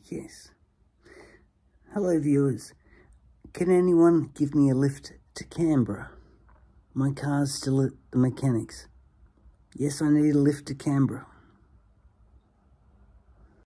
Yes. Hello viewers. Can anyone give me a lift to Canberra? My car's still at the mechanics. Yes, I need a lift to Canberra.